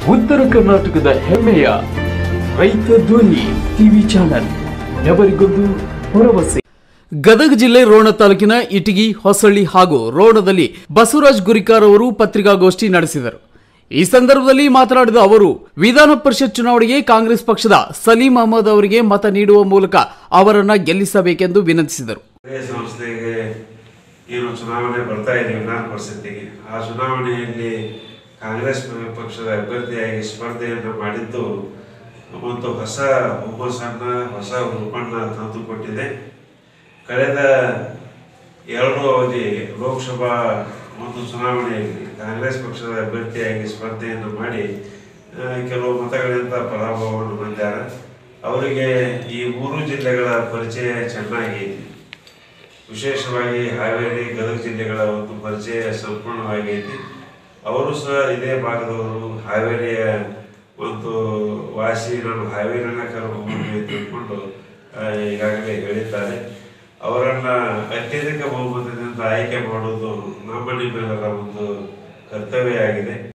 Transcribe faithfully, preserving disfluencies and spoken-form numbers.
ಉತ್ತರ ಕರ್ನಾಟಕದ ಹೆಮ್ಮೆಯ ರೈತ ಧ್ವನಿ ಟಿವಿ ಚಾನೆಲ್ ఎవరిಗೊಂದು ಭರವಸೆ. ಗದಗ ಜಿಲ್ಲೆ ರೋಣ ತಾಲೂಕಿನ ಇಟಗಿ, ಹೊಸಳ್ಳಿ ಹಾಗೂ ರೋಣದಲ್ಲಿ ಬಸವರಾಜ್ ಗುರಿಕಾರ್ ಅವರು ಪತ್ರಿಕಾಗೋಷ್ಠಿ ನಡೆಸಿದರು. ಈ ಸಂದರ್ಭದಲ್ಲಿ ಮಾತನಾಡಿದ ಅವರು, ವಿಧಾನ ಪರಿಷತ್ ಚುನಾವಣೆಗೆ ಕಾಂಗ್ರೆಸ್ ಪಕ್ಷದ ಸಲೀಂ ಅಹಮದ್ ಅವರಿಗೆ ಮತ ನೀಡುವ ಮೂಲಕ ಅವರನ್ನು ಗೆಲ್ಲಿಸಬೇಕೆಂದು ವಿನಂತಿಸಿದರು. ಸಂಸ್ಥೆಗೆ ಏನು ಚುನಾವಣೆ ಬರ್ತಾ ಇದೆ ವಿಧಾನ ಪರಿಷತ್ತಿಗೆ, ಆ ಚುನಾವಣೆಯಲ್ಲಿ ಕಾಂಗ್ರೆಸ್ ಪಕ್ಷದ ಅಭ್ಯರ್ಥಿಯಾಗಿ ಸ್ಪರ್ಧೆಯನ್ನು ಮಾಡಿದ್ದು ಒಂದು ಹೊಸ ಹುಮ್ಮಸ್ಸನ್ನು, ಹೊಸ ರೂಪನ್ನು ತಂದುಕೊಟ್ಟಿದೆ. ಕಳೆದ ಎರಡು ಅವಧಿ ಲೋಕಸಭಾ ಒಂದು ಚುನಾವಣೆಯಲ್ಲಿ ಕಾಂಗ್ರೆಸ್ ಪಕ್ಷದ ಅಭ್ಯರ್ಥಿಯಾಗಿ ಸ್ಪರ್ಧೆಯನ್ನು ಮಾಡಿ ಕೆಲವು ಮತಗಳಿಂದ ಪರಾಭವವನ್ನು ಹೊಂದಿದ್ದಾರೆ. ಅವರಿಗೆ ಈ ಮೂರು ಜಿಲ್ಲೆಗಳ ಪರಿಚಯ ಚೆನ್ನಾಗಿ, ವಿಶೇಷವಾಗಿ ಹಾವೇರಿ, ಗದಗ ಜಿಲ್ಲೆಗಳ ಒಂದು ಪರಿಚಯ ಸಂಪೂರ್ಣವಾಗೈತಿ. ಅವರು ಸಹ ಇದೇ ಭಾಗದವರು, ಹಾವೇರಿಯ ಒಂದು ವಾಸಿ, ನಾನು ಹಾವೇರಿನ ಕರ್ಕೊಂಡು ತಿಳ್ಕೊಂಡು ಈಗಾಗಲೇ ಹೇಳಿದ್ದಾರೆ. ಅವರನ್ನು ಅತ್ಯಧಿಕ ಬಹುಮತದಿಂದ ಆಯ್ಕೆ ಮಾಡುವುದು ನಮ್ಮ ನಿಮ್ಮೆಲ್ಲರ ಒಂದು ಕರ್ತವ್ಯ ಆಗಿದೆ.